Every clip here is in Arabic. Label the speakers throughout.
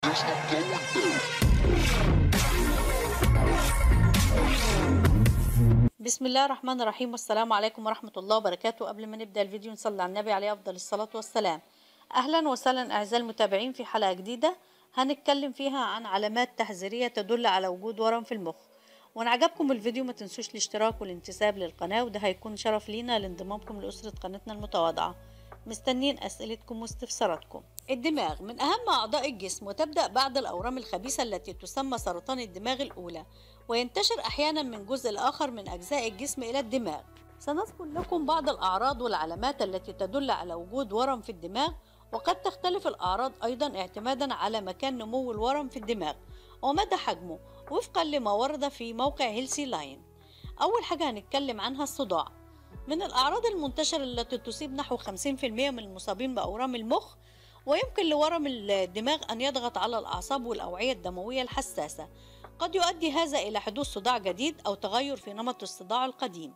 Speaker 1: بسم الله الرحمن الرحيم، والسلام عليكم ورحمة الله وبركاته. قبل ما نبدأ الفيديو نصلي على النبي عليه أفضل الصلاة والسلام. أهلا وسهلا أعزائي المتابعين في حلقة جديدة هنتكلم فيها عن علامات تحذيرية تدل على وجود ورم في المخ. وإن عجبكم الفيديو ما تنسوش الاشتراك والانتساب للقناة، وده هيكون شرف لينا لانضمامكم لأسرة قناتنا المتواضعة. مستنين أسئلتكم واستفساراتكم. الدماغ من أهم أعضاء الجسم، وتبدأ بعد الأورام الخبيثة التي تسمى سرطان الدماغ الأولى، وينتشر أحيانا من جزء الآخر من أجزاء الجسم إلى الدماغ. سنذكر لكم بعض الأعراض والعلامات التي تدل على وجود ورم في الدماغ، وقد تختلف الأعراض أيضا اعتمادا على مكان نمو الورم في الدماغ ومدى حجمه وفقا لما ورد في موقع هيلسي لاين. أول حاجة هنتكلم عنها الصداع. من الأعراض المنتشرة التي تصيب نحو 50% من المصابين بأورام المخ، ويمكن لورم الدماغ أن يضغط على الأعصاب والأوعية الدموية الحساسة. قد يؤدي هذا إلى حدوث صداع جديد أو تغير في نمط الصداع القديم،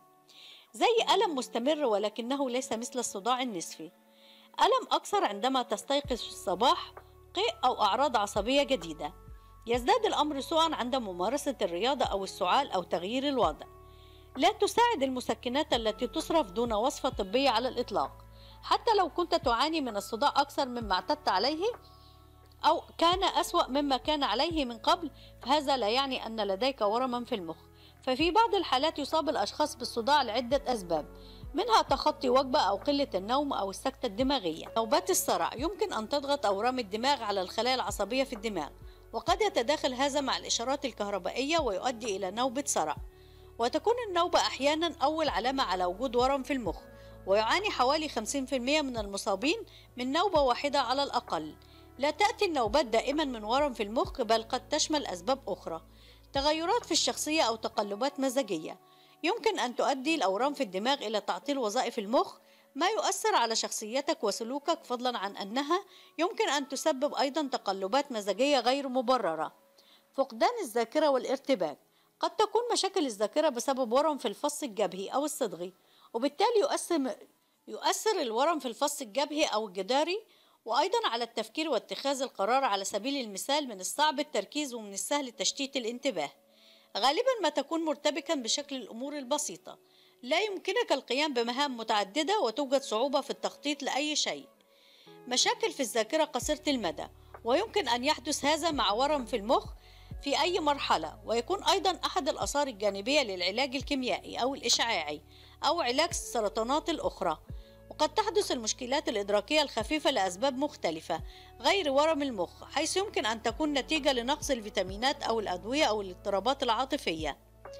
Speaker 1: زي ألم مستمر ولكنه ليس مثل الصداع النصفي. ألم أكثر عندما تستيقظ في الصباح، قيء أو أعراض عصبية جديدة. يزداد الأمر سوءا عند ممارسة الرياضة أو السعال أو تغيير الوضع. لا تساعد المسكنات التي تصرف دون وصفة طبية على الإطلاق. حتى لو كنت تعاني من الصداع أكثر مما اعتدت عليه أو كان أسوأ مما كان عليه من قبل، فهذا لا يعني أن لديك ورما في المخ. ففي بعض الحالات يصاب الأشخاص بالصداع لعدة أسباب، منها تخطي وجبة أو قلة النوم أو السكتة الدماغية. نوبات الصرع يمكن أن تضغط أورام الدماغ على الخلايا العصبية في الدماغ، وقد يتداخل هذا مع الإشارات الكهربائية ويؤدي إلى نوبة صرع. وتكون النوبة أحيانا أول علامة على وجود ورم في المخ، ويعاني حوالي 50% من المصابين من نوبة واحدة على الأقل. لا تأتي النوبات دائما من ورم في المخ، بل قد تشمل أسباب أخرى. تغيرات في الشخصية أو تقلبات مزاجية. يمكن أن تؤدي الأورام في الدماغ إلى تعطيل وظائف المخ، ما يؤثر على شخصيتك وسلوكك، فضلا عن أنها يمكن أن تسبب أيضا تقلبات مزاجية غير مبررة. فقدان الذاكرة والارتباك. قد تكون مشاكل الذاكرة بسبب ورم في الفص الجبهي أو الصدغي، وبالتالي يؤثر الورم في الفص الجبهي أو الجداري وأيضا على التفكير واتخاذ القرار. على سبيل المثال، من الصعب التركيز ومن السهل تشتيت الانتباه. غالبا ما تكون مرتبكا بشكل الأمور البسيطة، لا يمكنك القيام بمهام متعددة وتوجد صعوبة في التخطيط لأي شيء. مشاكل في الذاكرة قصيرة المدى، ويمكن أن يحدث هذا مع ورم في المخ في أي مرحلة، ويكون أيضا أحد الآثار الجانبية للعلاج الكيميائي أو الإشعاعي أو علاج السرطانات الأخرى. وقد تحدث المشكلات الإدراكية الخفيفة لأسباب مختلفة غير ورم المخ، حيث يمكن أن تكون نتيجة لنقص الفيتامينات أو الأدوية أو الاضطرابات العاطفية.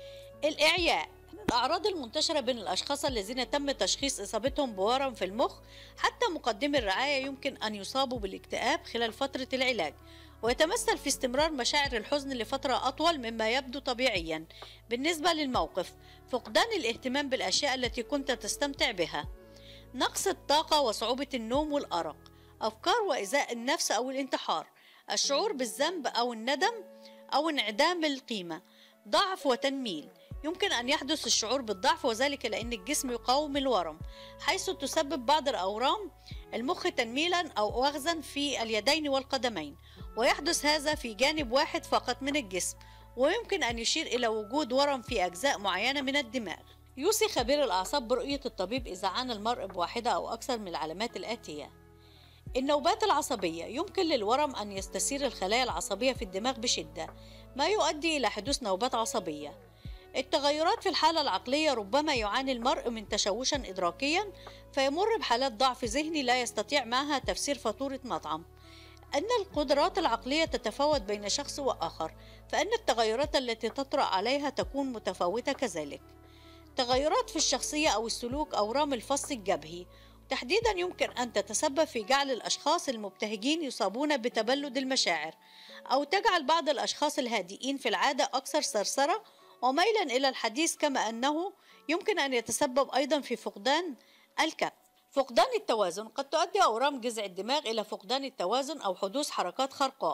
Speaker 1: الإعياء من الأعراض المنتشرة بين الأشخاص الذين تم تشخيص إصابتهم بورم في المخ. حتى مقدمي الرعاية يمكن أن يصابوا بالاكتئاب خلال فترة العلاج، ويتمثل في استمرار مشاعر الحزن لفترة أطول مما يبدو طبيعيا بالنسبة للموقف. فقدان الاهتمام بالأشياء التي كنت تستمتع بها. نقص الطاقة وصعوبة النوم والأرق. أفكار وإيذاء النفس أو الانتحار. الشعور بالذنب أو الندم أو انعدام القيمة. ضعف وتنميل. يمكن أن يحدث الشعور بالضعف، وذلك لأن الجسم يقاوم الورم، حيث تسبب بعض الأورام المخ تنميلا أو وخزا في اليدين والقدمين، ويحدث هذا في جانب واحد فقط من الجسم، ويمكن أن يشير إلى وجود ورم في أجزاء معينة من الدماغ. يوصي خبير الأعصاب برؤية الطبيب إذا عانى المرء بواحدة أو أكثر من العلامات الآتية. النوبات العصبية. يمكن للورم أن يستثير الخلايا العصبية في الدماغ بشدة، ما يؤدي إلى حدوث نوبات عصبية. التغيرات في الحالة العقلية. ربما يعاني المرء من تشوشا إدراكيا، فيمر بحالات ضعف ذهني لا يستطيع معها تفسير فاتورة مطعم. أن القدرات العقلية تتفاوت بين شخص وآخر، فإن التغيرات التي تطرأ عليها تكون متفاوتة كذلك. تغيرات في الشخصية أو السلوك. أورام الفص الجبهي تحديدا يمكن أن تتسبب في جعل الأشخاص المبتهجين يصابون بتبلد المشاعر، أو تجعل بعض الأشخاص الهادئين في العادة أكثر ثرثرة وميلا إلى الحديث، كما أنه يمكن أن يتسبب أيضا في فقدان الكبت. فقدان التوازن. قد تؤدي أورام جذع الدماغ إلى فقدان التوازن أو حدوث حركات خرقاء.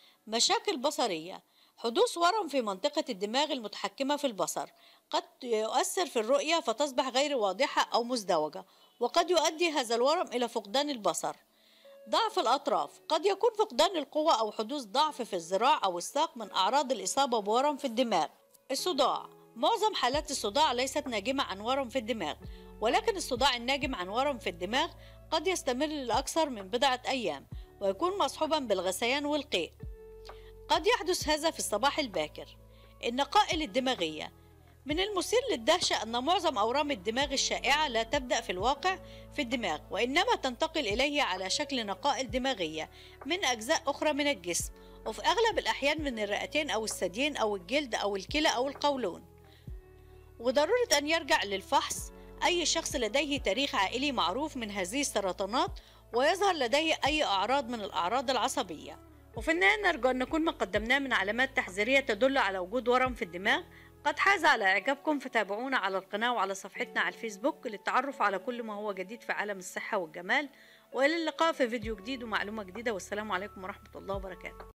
Speaker 1: مشاكل بصرية. حدوث ورم في منطقة الدماغ المتحكمة في البصر، قد يؤثر في الرؤية فتصبح غير واضحة أو مزدوجة، وقد يؤدي هذا الورم إلى فقدان البصر. ضعف الأطراف قد يكون فقدان القوة أو حدوث ضعف في الذراع أو الساق من أعراض الإصابة بورم في الدماغ. الصداع، معظم حالات الصداع ليست ناجمة عن ورم في الدماغ، ولكن الصداع الناجم عن ورم في الدماغ قد يستمر لأكثر من بضعة أيام ويكون مصحوبا بالغثيان والقيء. قد يحدث هذا في الصباح الباكر. النقائل الدماغية، من المثير للدهشة أن معظم أورام الدماغ الشائعة لا تبدأ في الواقع في الدماغ، وإنما تنتقل إليه على شكل نقائل دماغية من أجزاء أخرى من الجسم، وفي أغلب الأحيان من الرئتين أو الثديين أو الجلد أو الكلى أو القولون. وضرورة أن يرجع للفحص أي شخص لديه تاريخ عائلي معروف من هذه السرطانات ويظهر لديه أي أعراض من الأعراض العصبية. وفي النهاية نرجو أن نكون ما قدمناه من علامات تحذيرية تدل على وجود ورم في الدماغ قد حاز على إعجابكم، فتابعونا على القناة وعلى صفحتنا على الفيسبوك للتعرف على كل ما هو جديد في عالم الصحة والجمال. وإلى اللقاء في فيديو جديد ومعلومة جديدة، والسلام عليكم ورحمة الله وبركاته.